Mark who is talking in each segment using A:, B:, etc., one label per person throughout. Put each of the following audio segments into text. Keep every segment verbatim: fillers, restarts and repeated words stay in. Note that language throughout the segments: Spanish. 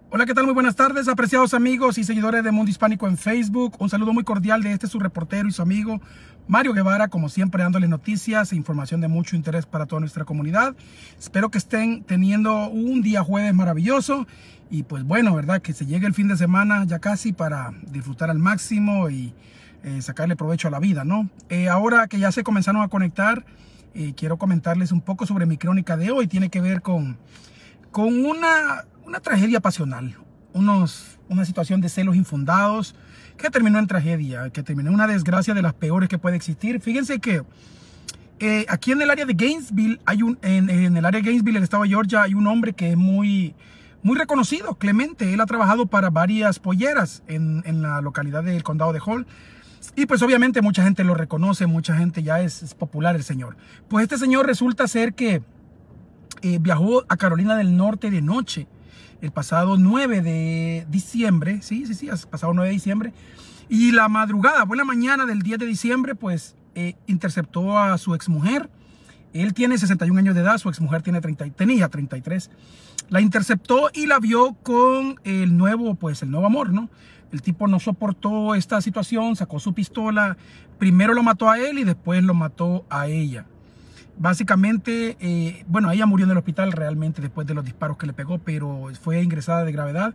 A: Hola, ¿qué tal? Muy buenas tardes, apreciados amigos y seguidores de Mundo Hispánico en Facebook. Un saludo muy cordial de este su reportero y su amigo Mario Guevara, como siempre dándoles noticias e información de mucho interés para toda nuestra comunidad. Espero que estén teniendo un día jueves maravilloso y pues bueno, ¿verdad? Que se llegue el fin de semana ya casi para disfrutar al máximo y eh, sacarle provecho a la vida, ¿no? Eh, ahora que ya se comenzaron a conectar, eh, quiero comentarles un poco sobre mi crónica de hoy. Tiene que ver con, con una... una tragedia pasional, unos, una situación de celos infundados que terminó en tragedia, que terminó en una desgracia de las peores que puede existir. Fíjense que eh, aquí en el área de Gainesville, hay un, en, en el área de Gainesville, el estado de Georgia, hay un hombre que es muy, muy reconocido, Clemente. Él ha trabajado para varias polleras en, en la localidad del condado de Hall. Y pues obviamente mucha gente lo reconoce, mucha gente ya es, es popular el señor. Pues este señor resulta ser que eh, viajó a Carolina del Norte de noche el pasado nueve de diciembre, sí, sí, sí, pasado nueve de diciembre, y la madrugada, buena mañana del diez de diciembre, pues eh, interceptó a su exmujer. Él tiene sesenta y un años de edad, su exmujer tiene treinta, tenía treinta y tres. La interceptó y la vio con el nuevo, pues el nuevo amor, ¿no? El tipo no soportó esta situación, sacó su pistola, primero lo mató a él y después lo mató a ella. Básicamente, eh, bueno, ella murió en el hospital realmente después de los disparos que le pegó, pero fue ingresada de gravedad.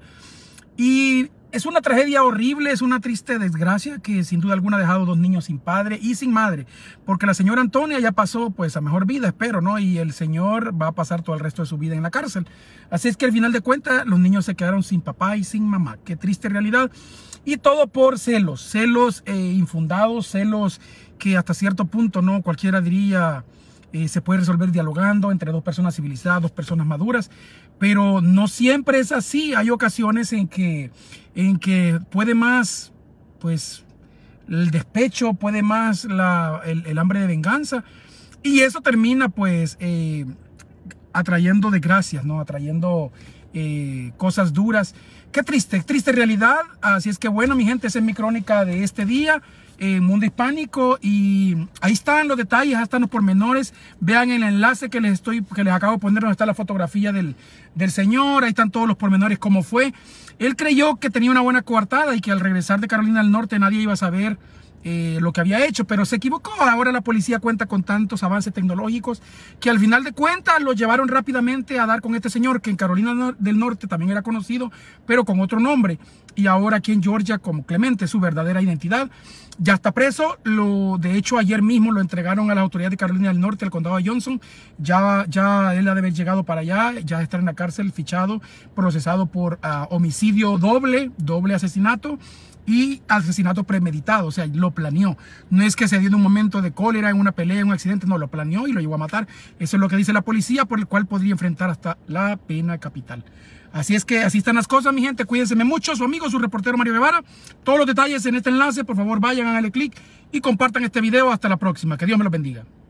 A: Y es una tragedia horrible, es una triste desgracia que sin duda alguna ha dejado dos niños sin padre y sin madre. Porque la señora Antonia ya pasó pues a mejor vida, espero, ¿no? Y el señor va a pasar todo el resto de su vida en la cárcel. Así es que al final de cuentas los niños se quedaron sin papá y sin mamá. Qué triste realidad. Y todo por celos, celos eh, infundados, celos que hasta cierto punto, ¿no? Cualquiera diría... Eh, se puede resolver dialogando entre dos personas civilizadas, dos personas maduras, pero no siempre es así. Hay ocasiones en que, en que puede más, pues, el despecho, puede más la, el, el hambre de venganza, y eso termina, pues, eh, atrayendo desgracias, ¿no? Atrayendo eh, cosas duras. Qué triste, triste realidad. Así es que, bueno, mi gente, esa es mi crónica de este día. Eh, Mundo Hispánico, y ahí están los detalles, ahí están los pormenores. Vean el enlace que les estoy que les acabo de poner, donde está la fotografía del, del señor. Ahí están todos los pormenores, cómo fue. Él creyó que tenía una buena coartada y que al regresar de Carolina del Norte nadie iba a saber eh, lo que había hecho, pero se equivocó. Ahora la policía cuenta con tantos avances tecnológicos que al final de cuentas lo llevaron rápidamente a dar con este señor, que en Carolina del Norte también era conocido, pero con otro nombre, y ahora aquí en Georgia como Clemente, su verdadera identidad. Ya está preso. Lo, de hecho, ayer mismo lo entregaron a las autoridades de Carolina del Norte, al condado de Johnson. Ya, ya él ha de haber llegado para allá, ya está en la cárcel, fichado, procesado por uh, homicidio doble, doble asesinato y asesinato premeditado. O sea, lo planeó. No es que se dio en un momento de cólera, en una pelea, en un accidente. No, lo planeó y lo llevó a matar. Eso es lo que dice la policía, por el cual podría enfrentar hasta la pena capital. Así es que así están las cosas, mi gente. Cuídense mucho. Su amigo, su reportero Mario Guevara. Todos los detalles en este enlace. Por favor, vayan, háganle clic y compartan este video. Hasta la próxima. Que Dios me los bendiga.